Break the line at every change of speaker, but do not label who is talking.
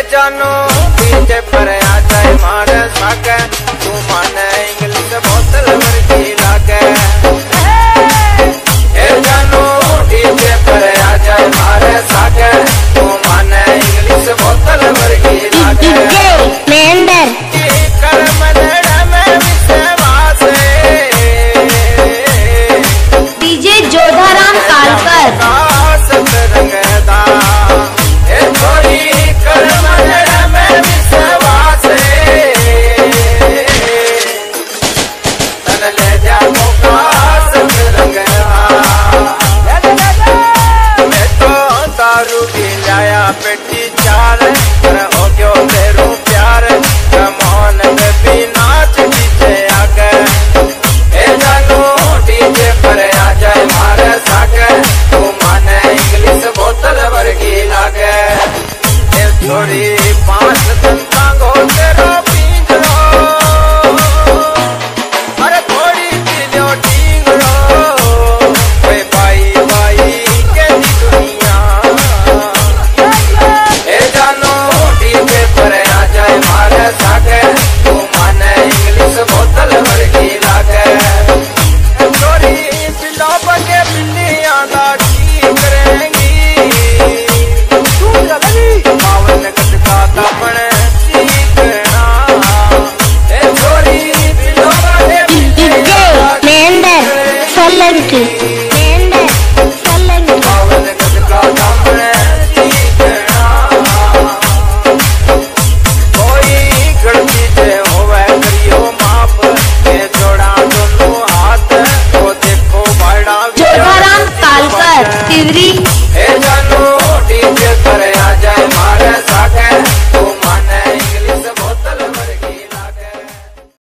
जानो डीजे पर आ जाए मारे साके, तू माने इंग्लिश बोतल वर्गी लागे। ए जानो डीजे पर आ जाए मारे साके, तू माने इंग्लिश बोतल वर्गी लागे। कर मनड़ में विश्वास
डीजे जोधाराम कालकर
रंगदा कर मनड़ में विश्वास तन ले जा रंगदा। मैं तो दारू भी लाया पेटी